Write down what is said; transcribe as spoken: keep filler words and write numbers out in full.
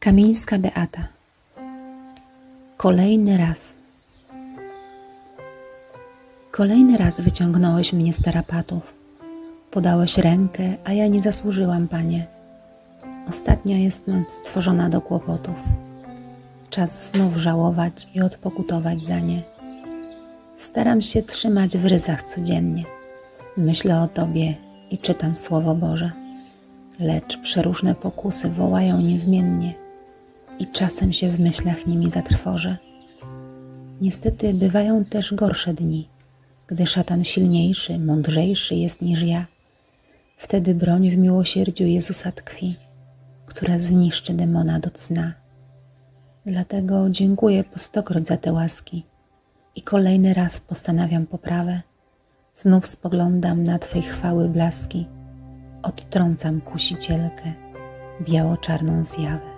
Kamieńska Beata. Kolejny raz. Kolejny raz wyciągnąłeś mnie z tarapatów. Podałeś rękę, a ja nie zasłużyłam, Panie. Ostatnio jestem stworzona do kłopotów. Czas znów żałować i odpokutować za nie. Staram się trzymać w ryzach codziennie. Myślę o Tobie i czytam Słowo Boże. Lecz przeróżne pokusy wołają niezmiennie i czasem się w myślach nimi zatrwożę. Niestety bywają też gorsze dni, gdy szatan silniejszy, mądrzejszy jest niż ja. Wtedy broń w miłosierdziu Jezusa tkwi, która zniszczy demona do cna. Dlatego dziękuję po stokroć za te łaski i kolejny raz postanawiam poprawę. Znów spoglądam na Twej chwały blaski, odtrącam kusicielkę, biało-czarną zjawę.